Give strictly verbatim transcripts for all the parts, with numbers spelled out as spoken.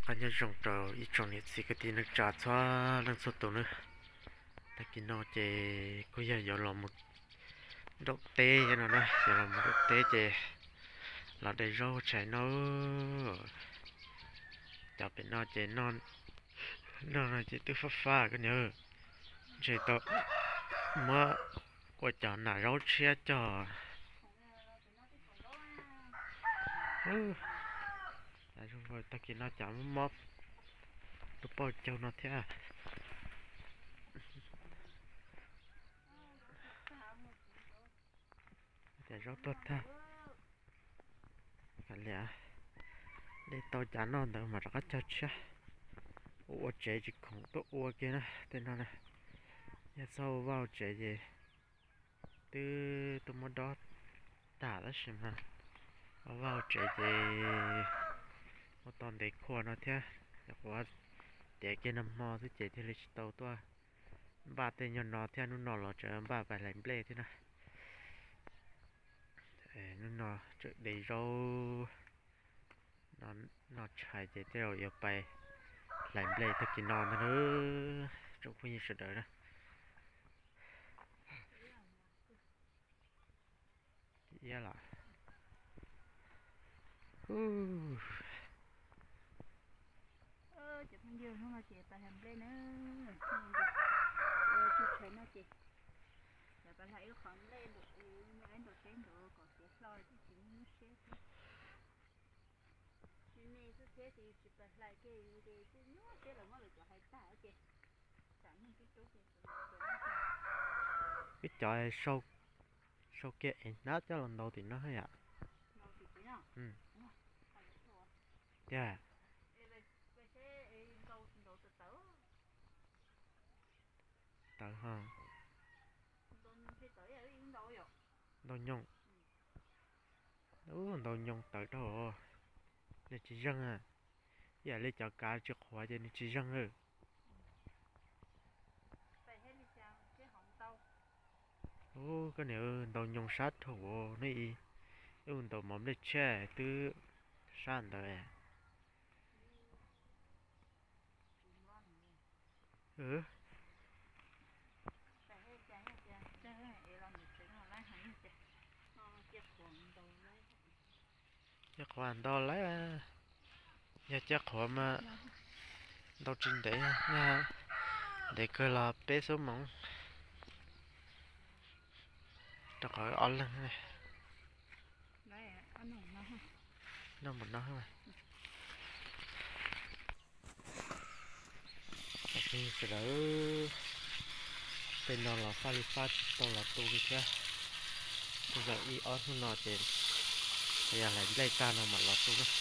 cái nhà trồng trầu ít trồng nhiệt gì cái tiền nó trả cho năng suất tổ nữa ta kia nó chè có giờ giờ làm một đốt tê cho nó đây giờ làm một đốt tê chè là để rau chè nó chả phải nó chè non nó là chè từ pha pha cái nhớ chè to mà qua chả nà rau chia cho ừ tại rồi ta kia nó chả móp tôi bao châu nó thế à để rau tốt ha phải lẽ để tôi chả non đâu mà nó cho chứ ủa chế chỉ không tốt ủa kia nè tên nó này nhà sau vào chế gì từ tôi muốn đó đã đó xem ha vào chế gì một tuần để khoa nó thế quá để cái nằm mò thứ chế thì lịch tàu tôi ba tên nhỏ nó theo nó nó là chờ ba phải làm play thế này để nó nó chờ để rau nó nó chạy chế theo giờ bay làm play thật kỳ non nữa trong khi sự đợi đó yeah là uh. ơ chị không dương không là chị phải làm play nữa ơ chị thấy nó chị để bạn thấy nó còn lên được mấy anh được cái nữa còn sẽ soi thì chỉ muốn xét chứ này cứ thế thì chị phải lại cái cái cái nhớ cái là nó được cho hai ta chị chẳng những cái chỗ chị cái trò sâu sâu kia nó cho lần đầu thì nó hay ạ ừ yeah tớ ha đâu nhung đúng đâu nhung tớ đâu để chỉ răng à giờ lấy cho cá trước hóa cho nên chỉ răng ư ô cái này đâu nhung sát thổ này ư đâu mắm để che từ san đời ừ chắc hoàn đó lấy à nhà chắc họ mà đâu trình để nha để coi là bé số mỏng chắc hỏi on lên này nó một nó mà thì sẽ đỡ tên nó là Phalipat tôi là tôi cái chứ tôi giờ y on nó tiền bây giờ lại lấy ta nào mà là tôi đó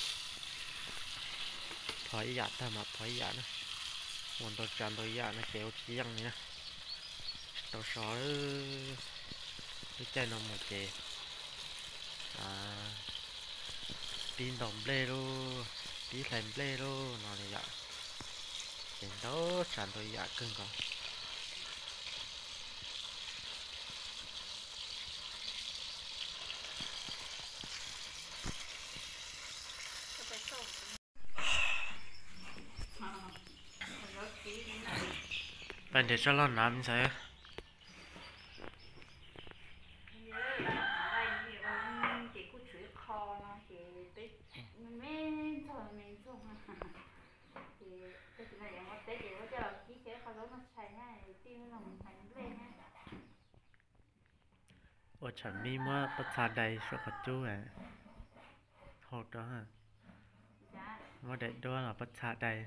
thói giả ta mà thói giả nữa còn tôi chọn tôi giả nó kéo chỉ răng này nè tôi xóa cái chai nó một chè à pin đồng lê luôn tí làm lê luôn nó này dạ đến đó chọn tôi giả cưng còn bạn để cho nó làm sao ủa chẳng mi mua bắt xa đây số có chú à hột đó hả mua để đó là bắt xa đây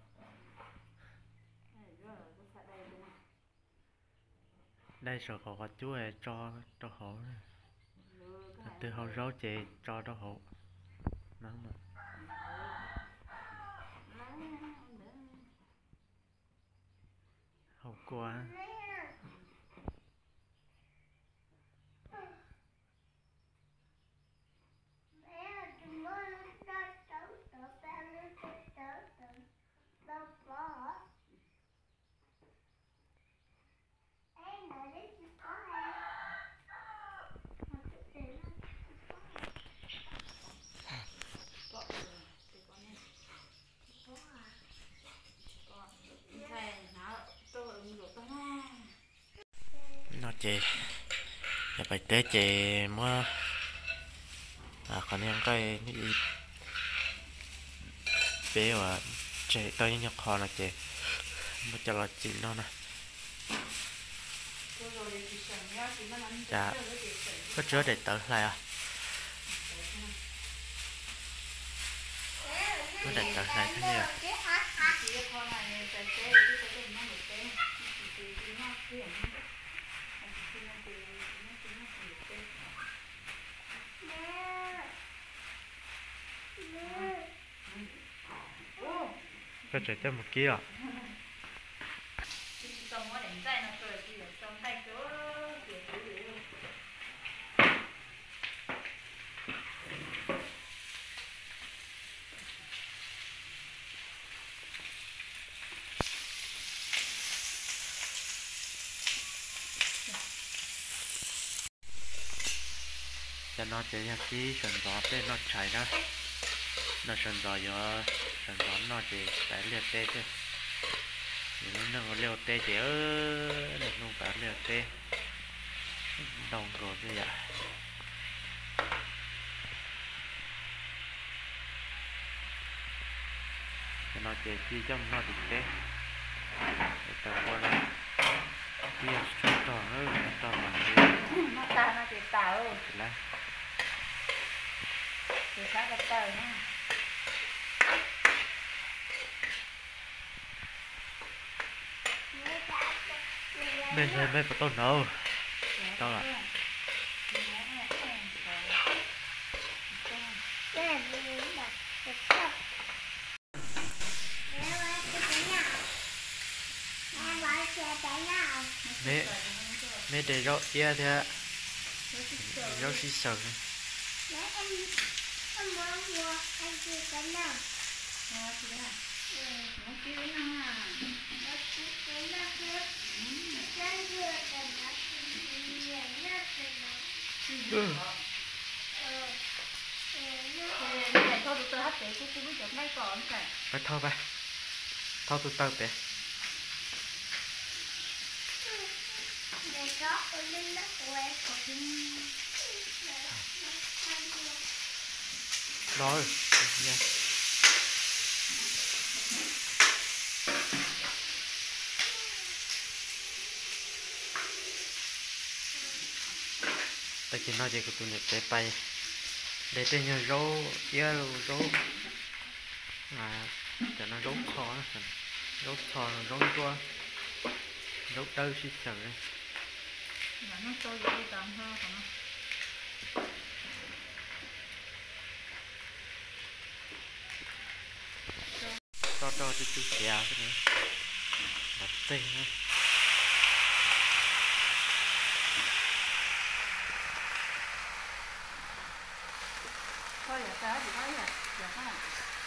đây số có chú à cho cho hộ từ hộ rau chị cho đó hộ nó mà hậu quả chị giờ bài tế chị mua à còn em cái đi bé và chị tới nhập kho là chị mà cho là chị nó nè dạ có chứa để tới lại à có để tới lại thế nào có chạy tới một kia à cho nó chỉ là cái sườn gió tên nó chạy đó nó sườn gió giờ sườn gió nó chỉ phải liệt tê chứ nếu nó có liều tê chỉ ơ nó không phải liều tê đồng rồi như vậy cho nó chỉ chi cho nó thực tế để tập qua này bây giờ chúng ta ơi chúng ta làm gì nó ta nó chỉ tao ơi là chỉ khác cái tao nha bên đây bên có tôn đâu đâu à mẹ mẹ để rau ia thế rau xí sầu ừ. Phải thôi ba thôi tôi tao bé rồi nha ta chỉ nói về cái tụi này để bay để tên nhau rau ia rau à cho nó rau kho nó rau kho rau chua rau tơ xí sờ nó tôi đi tầm hơn to to cho chú kẹo cái này đặt tên á thôi giờ tới thì thấy rồi giờ có nào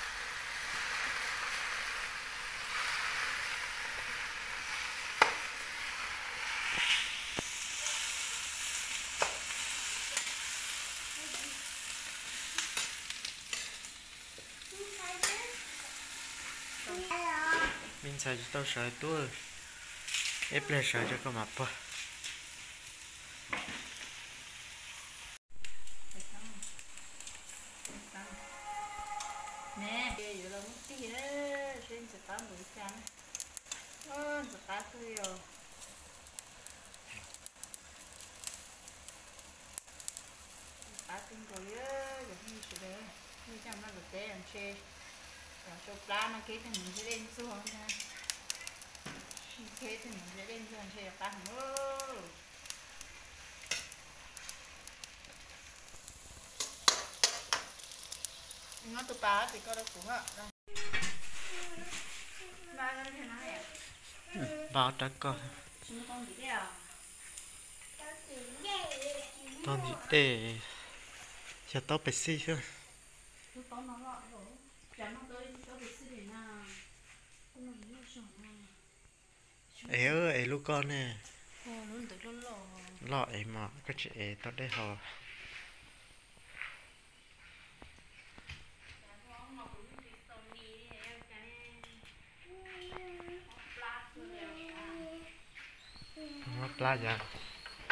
mình xài cho tao sợi tua ép lên sợi cho con mặt thôi nè bây giờ là một tí nữa xin sẽ có buổi sáng ơ sẽ có tươi rồi có tinh rồi á giờ như thế đấy như trong nó được té làm xe rồi cho pla nó kế thì mình sẽ lên xuống nha kế thì mình sẽ lên xuống xe là tăng ơ nó tụi bà thì có đâu cũng ạ ba nó thế nào vậy bao trái con chúng con gì đấy à con gì để cho tao phải xí chứ chúng con nó lọ rồi chẳng nó tới tới bị xí để nào con nó nó sòng nào ấy ơi ấy lúc con nè ồ luôn tới luôn lọ lọ ấy mà cái chị ấy tao đây họ nó playa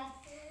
không?